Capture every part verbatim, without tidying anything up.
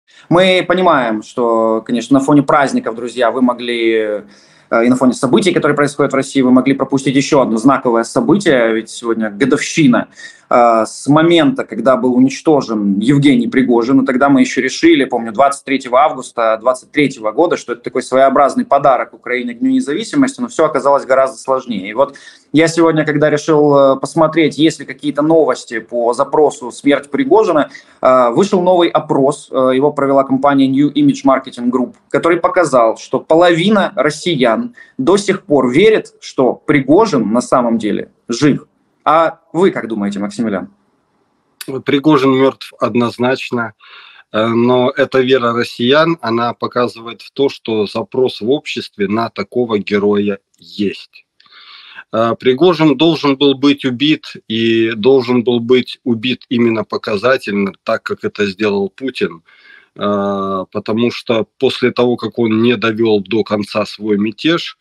Мы понимаем, что, конечно, на фоне праздников, друзья, вы могли, э, и на фоне событий, которые происходят в России, вы могли пропустить еще одно знаковое событие, ведь сегодня годовщина э, с момента, когда был уничтожен Евгений Пригожин, и тогда мы еще решили, помню, двадцать третьего августа двадцать третьего года, что это такой своеобразный подарок Украине к Дню независимости, но все оказалось гораздо сложнее. И вот я сегодня, когда решил посмотреть, есть ли какие-то новости по запросу «Смерть Пригожина», вышел новый опрос, его провела компания New Image Marketing Group, который показал, что половина россиян до сих пор верит, что Пригожин на самом деле жив. А вы как думаете, Максимилиан? Пригожин мертв однозначно, но эта вера россиян, она показывает в то, что запрос в обществе на такого героя есть. Пригожин должен был быть убит, и должен был быть убит именно показательно, так как это сделал Путин, потому что после того, как он не довел до конца свой мятеж,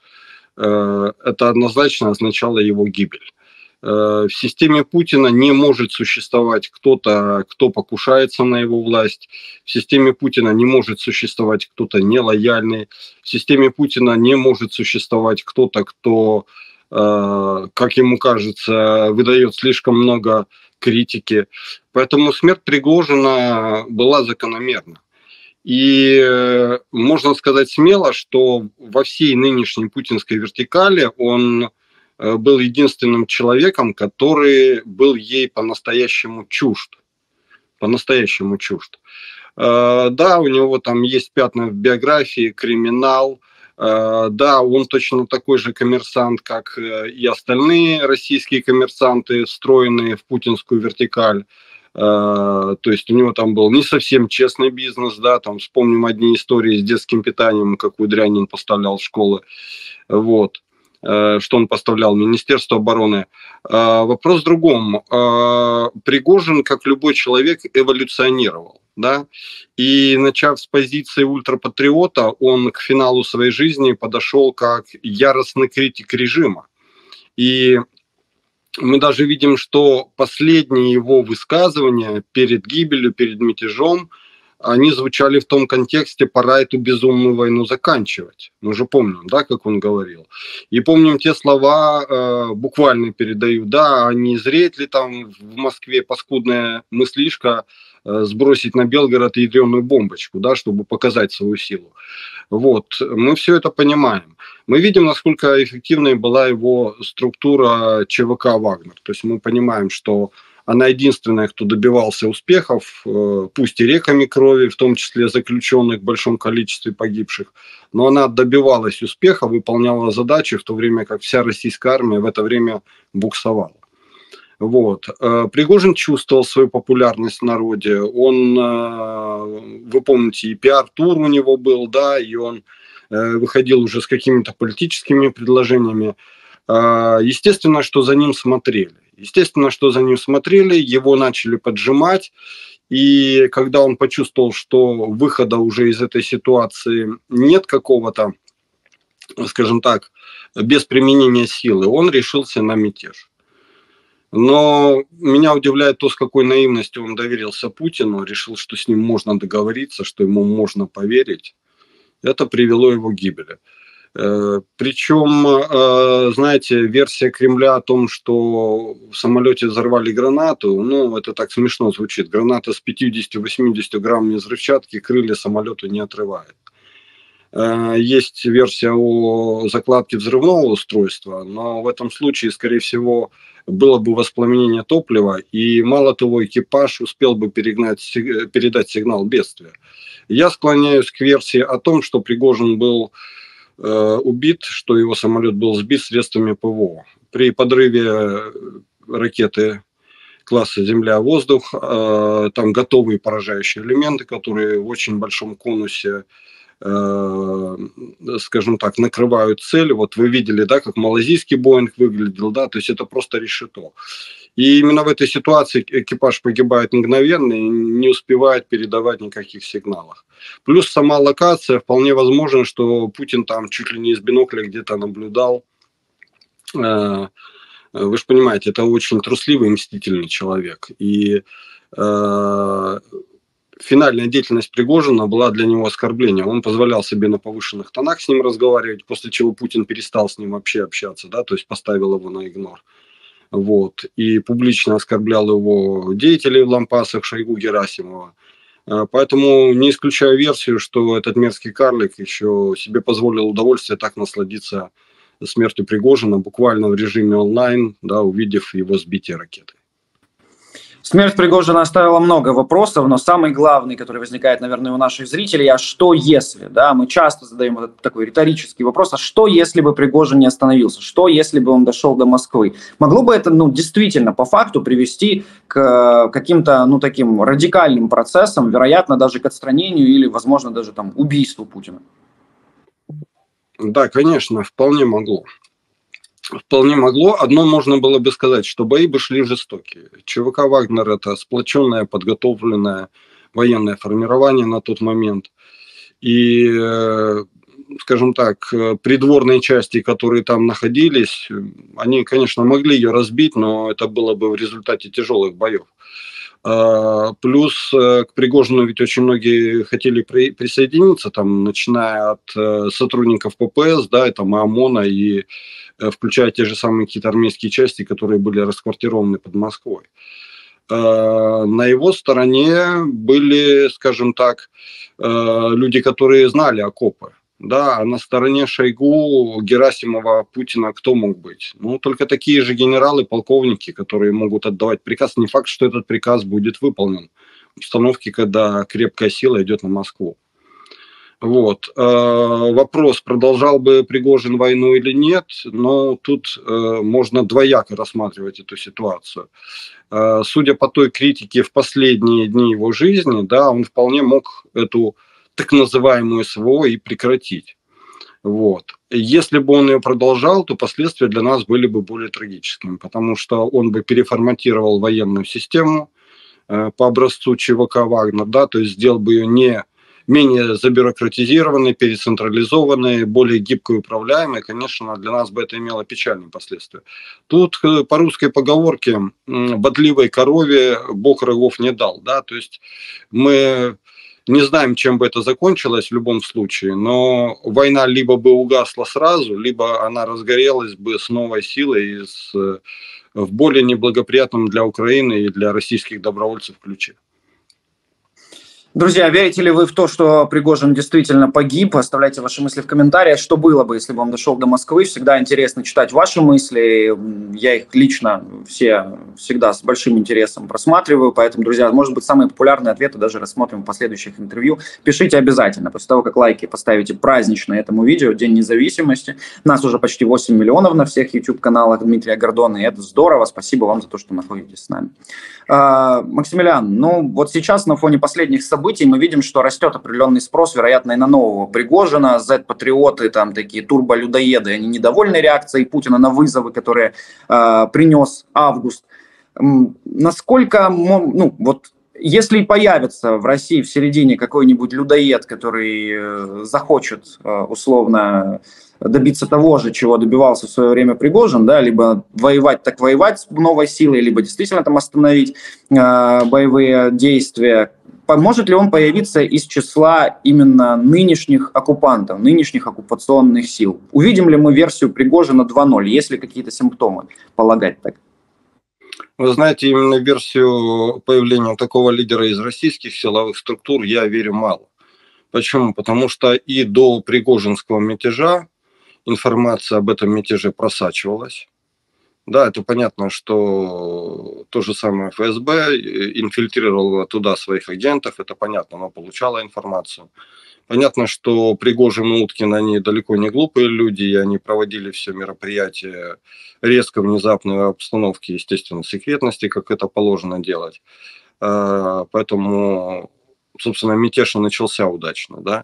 это однозначно означало его гибель. В системе Путина не может существовать кто-то, кто покушается на его власть. В системе Путина не может существовать кто-то нелояльный. В системе Путина не может существовать кто-то, кто, как ему кажется, выдает слишком много критики. Поэтому смерть Пригожина была закономерна. И можно сказать смело, что во всей нынешней путинской вертикали он был единственным человеком, который был ей по-настоящему чужд. По-настоящему чужд. Да, у него там есть пятна в биографии, криминал. Да, он точно такой же коммерсант, как и остальные российские коммерсанты, встроенные в путинскую вертикаль. То есть у него там был не совсем честный бизнес, да, там вспомним одни истории с детским питанием, какую дрянь он поставлял в школы. Вот. Что он поставлял Министерству обороны. Вопрос в другом. Пригожин, как любой человек, эволюционировал. Да? И начав с позиции ультрапатриота, он к финалу своей жизни подошел как яростный критик режима. И мы даже видим, что последние его высказывания перед гибелью, перед мятежом, они звучали в том контексте: пора эту безумную войну заканчивать. Мы же помним, да, как он говорил. И помним те слова, э, буквально передаю, да, а не зреет ли там в Москве паскудная мыслишка э, сбросить на Белгород ядреную бомбочку, да, чтобы показать свою силу. Вот, мы все это понимаем. Мы видим, насколько эффективной была его структура ЧВК «Вагнер». То есть мы понимаем, что она единственная, кто добивался успехов, пусть и реками крови, в том числе заключенных в большом количестве погибших, но она добивалась успеха, выполняла задачи, в то время как вся российская армия в это время буксовала. Вот. Пригожин чувствовал свою популярность в народе. Он, вы помните, и пиар-тур у него был, да, и он выходил уже с какими-то политическими предложениями. Естественно, что за ним смотрели. Естественно, что за ним смотрели, его начали поджимать. И когда он почувствовал, что выхода уже из этой ситуации нет какого-то, скажем так, без применения силы, он решился на мятеж. Но меня удивляет то, с какой наивностью он доверился Путину, решил, что с ним можно договориться, что ему можно поверить. Это привело его к гибели. Причем, знаете, версия Кремля о том, что в самолете взорвали гранату, ну, это так смешно звучит. Граната с пятьюдесятью-восьмидесятью граммами взрывчатки, крылья самолету не отрывает. Есть версия о закладке взрывного устройства, но в этом случае, скорее всего, было бы воспламенение топлива, и мало того, экипаж успел бы перегнать, передать сигнал бедствия. Я склоняюсь к версии о том, что Пригожин был убит, что его самолет был сбит средствами ПВО. При подрыве ракеты класса Земля-воздух там готовые поражающие элементы, которые в очень большом конусе, скажем так, накрывают цель. Вот вы видели, да, как малайзийский Боинг выглядел, да, то есть это просто решето. И именно в этой ситуации экипаж погибает мгновенно и не успевает передавать никаких сигналов. Плюс сама локация, вполне возможно, что Путин там чуть ли не из бинокля где-то наблюдал. Вы же понимаете, это очень трусливый и мстительный человек. И финальная деятельность Пригожина была для него оскорблением. Он позволял себе на повышенных тонах с ним разговаривать, после чего Путин перестал с ним вообще общаться, да, то есть поставил его на игнор. Вот. И публично оскорблял его деятелей в лампасах Шойгу, Герасимова. Поэтому не исключаю версию, что этот мерзкий карлик еще себе позволил удовольствие так насладиться смертью Пригожина буквально в режиме онлайн, да, увидев его сбитие ракеты. Смерть Пригожина оставила много вопросов, но самый главный, который возникает, наверное, у наших зрителей, а что если? Да, мы часто задаем этот такой риторический вопрос, а что если бы Пригожин не остановился? Что если бы он дошел до Москвы? Могло бы это, ну, действительно, по факту привести к каким-то, ну, таким радикальным процессам, вероятно, даже к отстранению или, возможно, даже там убийству Путина? Да, конечно, вполне могло. Вполне могло. Одно можно было бы сказать, что бои бы шли жестокие. ЧВК «Вагнер» – это сплоченное, подготовленное военное формирование на тот момент. И, скажем так, придворные части, которые там находились, они, конечно, могли ее разбить, но это было бы в результате тяжелых боев. Плюс к Пригожину ведь очень многие хотели при, присоединиться, там, начиная от сотрудников ППС, да, это ОМОНа и включая те же самые какие-то армейские части, которые были расквартированы под Москвой. На его стороне были, скажем так, люди, которые знали окопы. Да, а на стороне Шойгу, Герасимова, Путина кто мог быть? Ну, только такие же генералы, полковники, которые могут отдавать приказ. Не факт, что этот приказ будет выполнен в обстановке, когда крепкая сила идет на Москву. Вот. Вопрос, продолжал бы Пригожин войну или нет, но тут можно двояко рассматривать эту ситуацию. Судя по той критике в последние дни его жизни, да, он вполне мог эту так называемую СВО и прекратить. Вот. Если бы он ее продолжал, то последствия для нас были бы более трагическими, потому что он бы переформатировал военную систему по образцу ЧВК «Вагнер», да, то есть сделал бы ее не менее забюрократизированной, перецентрализованной, более гибкой и управляемой, конечно, для нас бы это имело печальные последствия. Тут по русской поговорке «бодливой корове Бог рогов не дал». Да? То есть мы не знаем, чем бы это закончилось в любом случае, но война либо бы угасла сразу, либо она разгорелась бы с новой силой и с, в более неблагоприятном для Украины и для российских добровольцев ключе. Друзья, верите ли вы в то, что Пригожин действительно погиб? Оставляйте ваши мысли в комментариях. Что было бы, если бы он дошел до Москвы? Всегда интересно читать ваши мысли. Я их лично все всегда с большим интересом просматриваю. Поэтому, друзья, может быть, самые популярные ответы даже рассмотрим в последующих интервью. Пишите обязательно. После того, как лайки поставите празднично этому видео, День независимости. Нас уже почти восемь миллионов на всех YouTube-каналах Дмитрия Гордона. И это здорово. Спасибо вам за то, что находитесь с нами. А, Максимилиан, ну вот сейчас на фоне последних событий событий мы видим, что растет определенный спрос, вероятно, и на нового Пригожина. Зет-патриоты, там такие турболюдоеды, они недовольны реакцией Путина на вызовы, которые э, принес август. Насколько, ну вот, если появится в России в середине какой-нибудь людоед, который э, захочет э, условно добиться того же, чего добивался в свое время Пригожин, да, либо воевать так воевать с новой силой, либо действительно там остановить э, боевые действия, может ли он появиться из числа именно нынешних оккупантов, нынешних оккупационных сил? Увидим ли мы версию Пригожина два ноль? Есть ли какие-то симптомы полагать так? Вы знаете, именно в версию появления такого лидера из российских силовых структур я верю мало. Почему? Потому что и до пригожинского мятежа информация об этом мятеже просачивалась. Да, это понятно, что то же самое эф эс бэ инфильтрировало туда своих агентов, это понятно, оно получало информацию. Понятно, что Пригожин и Уткин, они далеко не глупые люди, и они проводили все мероприятия резко, внезапной обстановки, естественно, секретности, как это положено делать. Поэтому, собственно, мятеж и начался удачно, да.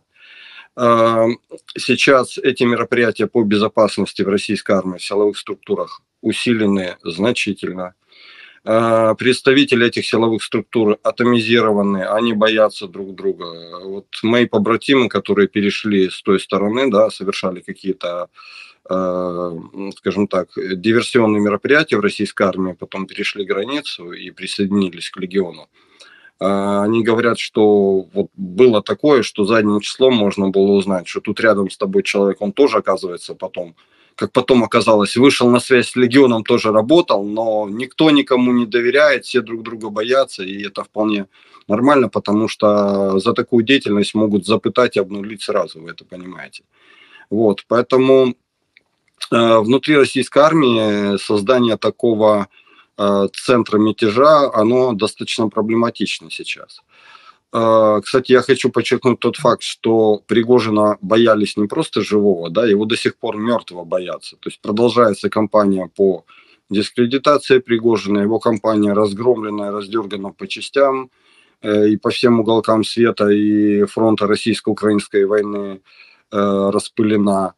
Сейчас эти мероприятия по безопасности в российской армии, в силовых структурах усилены значительно. Представители этих силовых структур атомизированы, они боятся друг друга. Вот мои побратимы, которые перешли с той стороны, да, совершали какие-то, скажем так, диверсионные мероприятия в российской армии, потом перешли границу и присоединились к легиону. Они говорят, что вот было такое, что задним числом можно было узнать, что тут рядом с тобой человек, он тоже, оказывается, потом, как потом оказалось, вышел на связь с легионом, тоже работал, но никто никому не доверяет, все друг друга боятся, и это вполне нормально, потому что за такую деятельность могут запытать и обнулить сразу, вы это понимаете. Вот, поэтому э, внутри российской армии создание такого центра мятежа, оно достаточно проблематично сейчас. Кстати, я хочу подчеркнуть тот факт, что Пригожина боялись не просто живого, да, его до сих пор мертвого боятся. То есть продолжается кампания по дискредитации Пригожина, его кампания разгромлена, раздергана по частям и по всем уголкам света, и фронта российско-украинской войны распылена.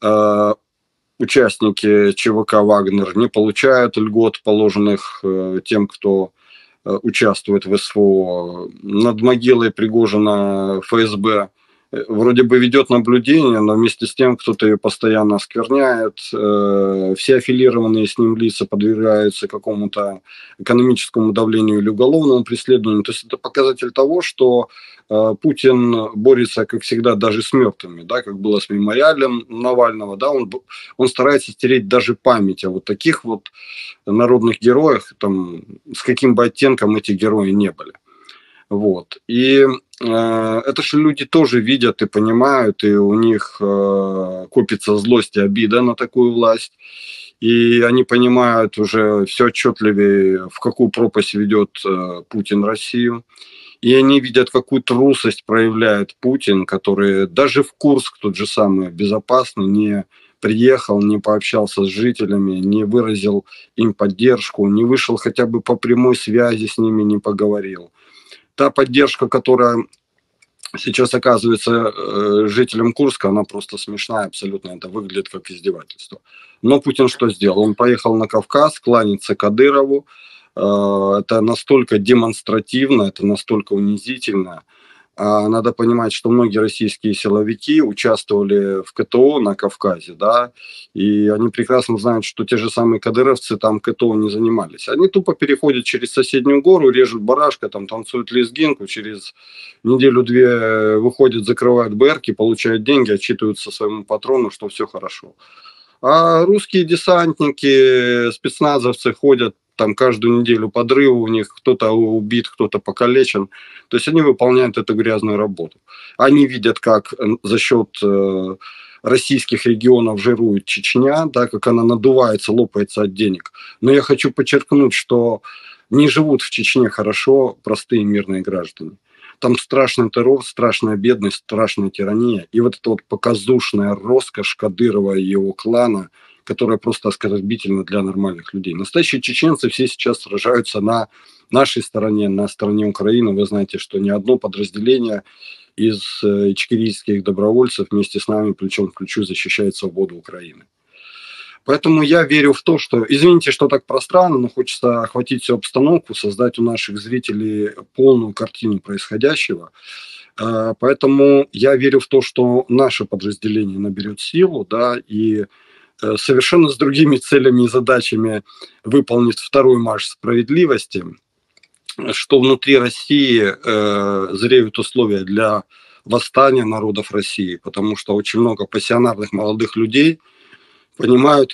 Участники ЧВК «Вагнер» не получают льгот, положенных э, тем, кто э, участвует в СВО. Над могилой Пригожина эф эс бэ э, вроде бы ведет наблюдение, но вместе с тем кто-то ее постоянно оскверняет. Э, все аффилированные с ним лица подвергаются какому-то экономическому давлению или уголовному преследованию. То есть это показатель того, что Путин борется, как всегда, даже с мертвыми, да, как было с мемориалем Навального, да, он, он старается стереть даже память о вот таких вот народных героях, там, с каким бы оттенком эти герои не были. Вот. И э, это же люди тоже видят и понимают, и у них э, копится злость и обида на такую власть. И они понимают уже все отчетливее, в какую пропасть ведет э, Путин Россию. И они видят, какую трусость проявляет Путин, который даже в Курск, тот же самый, безопасный, не приехал, не пообщался с жителями, не выразил им поддержку, не вышел хотя бы по прямой связи с ними, не поговорил. Та поддержка, которая сейчас оказывается жителям Курска, она просто смешная абсолютно, это выглядит как издевательство. Но Путин что сделал? Он поехал на Кавказ кланяться Кадырову. Это настолько демонстративно, это настолько унизительно. Надо понимать, что многие российские силовики участвовали в ка тэ о на Кавказе, да, и они прекрасно знают, что те же самые кадыровцы там ка тэ о не занимались. Они тупо переходят через соседнюю гору, режут барашка, там танцуют лезгинку, через неделю-две выходят, закрывают бэ эрки, получают деньги, отчитываются своему патрону, что все хорошо. А русские десантники, спецназовцы ходят там каждую неделю подрывы у них, кто-то убит, кто-то покалечен. То есть они выполняют эту грязную работу. Они видят, как за счет э, российских регионов жирует Чечня, да, как она надувается, лопается от денег. Но я хочу подчеркнуть, что не живут в Чечне хорошо простые мирные граждане. Там страшный террор, страшная бедность, страшная тирания. И вот эта вот показушная роскошь Кадырова и его клана, которая просто оскорбительна для нормальных людей. Настоящие чеченцы все сейчас сражаются на нашей стороне, на стороне Украины. Вы знаете, что ни одно подразделение из ичкерийских добровольцев вместе с нами плечом к плечу защищает свободу Украины. Поэтому я верю в то, что, извините, что так пространно, но хочется охватить всю обстановку, создать у наших зрителей полную картину происходящего. Поэтому я верю в то, что наше подразделение наберет силу, да, и совершенно с другими целями и задачами выполнит второй марш справедливости, что внутри России э, зреют условия для восстания народов России, потому что очень много пассионарных молодых людей понимают,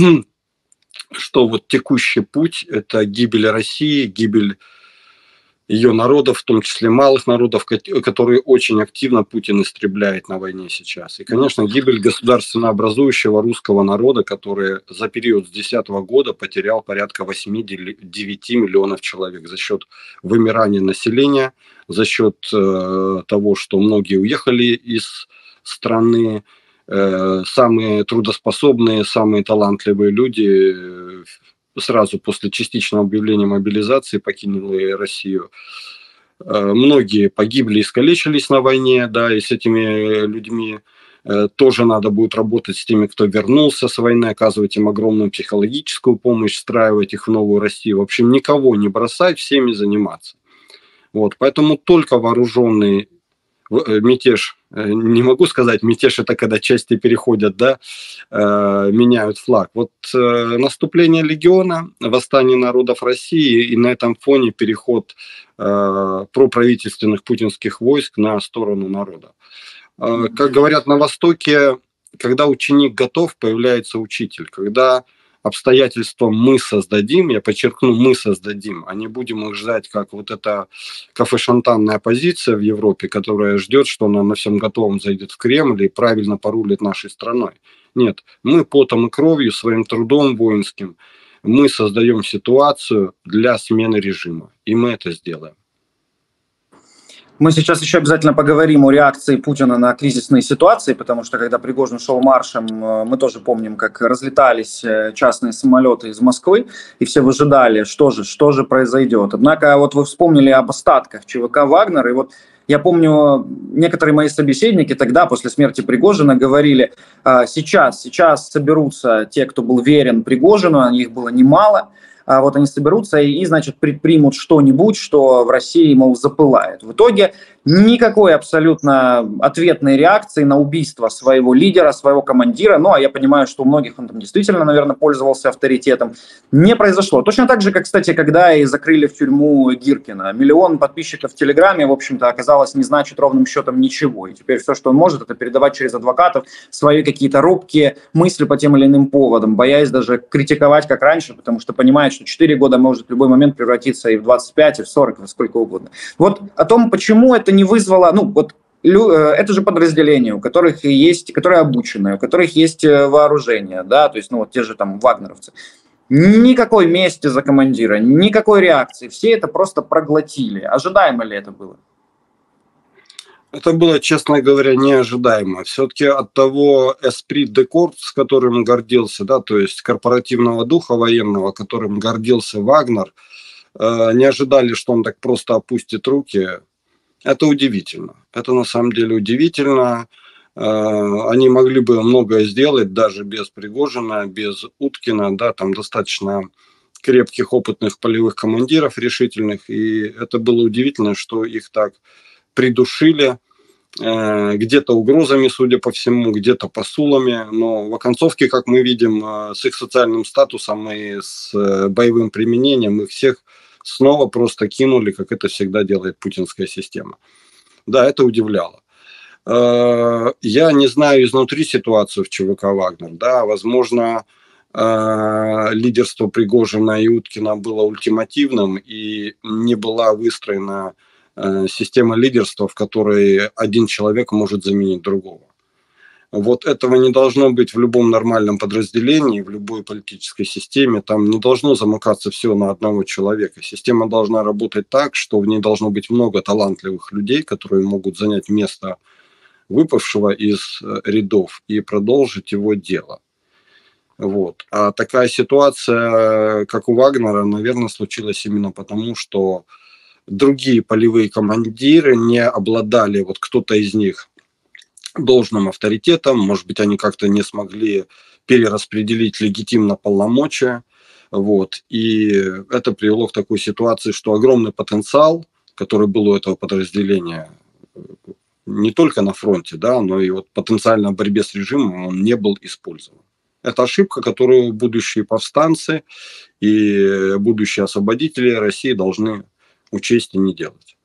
что вот текущий путь – это гибель России, гибель ее народов, в том числе малых народов, которые очень активно Путин истребляет на войне сейчас. И, конечно, гибель государственно образующего русского народа, который за период с две тысячи десятого года потерял порядка восемь-девять миллионов человек за счет вымирания населения, за счет э, того, что многие уехали из страны, э, самые трудоспособные, самые талантливые люди э, сразу после частичного объявления мобилизации покинули Россию. Многие погибли, искалечились на войне, да, и с этими людьми тоже надо будет работать, с теми, кто вернулся с войны, оказывать им огромную психологическую помощь, встраивать их в новую Россию. В общем, никого не бросать, всеми заниматься. Вот, поэтому только вооруженный мятеж, не могу сказать, мятеж это когда части переходят, да, меняют флаг. Вот наступление легиона, восстание народов России, и на этом фоне переход проправительственных путинских войск на сторону народа. Как говорят на Востоке, когда ученик готов, появляется учитель. Когда обстоятельства мы создадим, я подчеркну, мы создадим, а не будем их ждать, как вот эта кафе-шантанная оппозиция в Европе, которая ждет, что она на всем готовом зайдет в Кремль и правильно порулит нашей страной. Нет, мы потом и кровью, своим трудом воинским, мы создаем ситуацию для смены режима, и мы это сделаем. Мы сейчас еще обязательно поговорим о реакции Путина на кризисные ситуации, потому что когда Пригожин шел маршем, мы тоже помним, как разлетались частные самолеты из Москвы, и все выжидали, что же, что же произойдет. Однако вот вы вспомнили об остатках ЧВК «Вагнер», и вот я помню, некоторые мои собеседники тогда, после смерти Пригожина, говорили, сейчас, сейчас соберутся те, кто был верен Пригожину, их было немало, а вот они соберутся и, значит, предпримут что-нибудь, что в России, мол, запылает. В итоге никакой абсолютно ответной реакции на убийство своего лидера, своего командира, ну, а я понимаю, что у многих он там действительно, наверное, пользовался авторитетом, не произошло. Точно так же, как, кстати, когда и закрыли в тюрьму Гиркина. Миллион подписчиков в Телеграме, в общем-то, оказалось, не значит ровным счетом ничего. И теперь все, что он может, это передавать через адвокатов свои какие-то робкие мысли по тем или иным поводам, боясь даже критиковать, как раньше, потому что понимает, что четыре года может в любой момент превратиться и в двадцать пять, и в сорок, и во сколько угодно. Вот о том, почему это не вызвало, ну, вот это же подразделения, у которых есть, которые обучены, у которых есть вооружение, да, то есть, ну, вот те же там вагнеровцы. Никакой мести за командира, никакой реакции, все это просто проглотили. Ожидаемо ли это было? Это было, честно говоря, неожидаемо. Все-таки от того esprit de corps, с которым гордился, да, то есть корпоративного духа военного, которым гордился Вагнер, э, не ожидали, что он так просто опустит руки. Это удивительно. Это на самом деле удивительно. Э, они могли бы многое сделать даже без Пригожина, без Уткина, да, там достаточно крепких, опытных полевых командиров решительных, и это было удивительно, что их так придушили, где-то угрозами, судя по всему, где-то посулами, но в оконцовке, как мы видим, с их социальным статусом и с боевым применением, их всех снова просто кинули, как это всегда делает путинская система. Да, это удивляло. Я не знаю изнутри ситуацию в ЧВК «Вагнер», да, возможно, лидерство Пригожина и Уткина было ультимативным и не была выстроена система лидерства, в которой один человек может заменить другого. Вот этого не должно быть в любом нормальном подразделении, в любой политической системе. Там не должно замыкаться все на одного человека. Система должна работать так, что в ней должно быть много талантливых людей, которые могут занять место выпавшего из рядов и продолжить его дело. Вот. А такая ситуация, как у Вагнера, наверное, случилась именно потому, что другие полевые командиры не обладали, вот кто-то из них, должным авторитетом, может быть, они как-то не смогли перераспределить легитимно полномочия, вот, и это привело к такой ситуации, что огромный потенциал, который был у этого подразделения, не только на фронте, да, но и вот потенциально в борьбе с режимом, он не был использован. Это ошибка, которую будущие повстанцы и будущие освободители России должны учесть и не делать.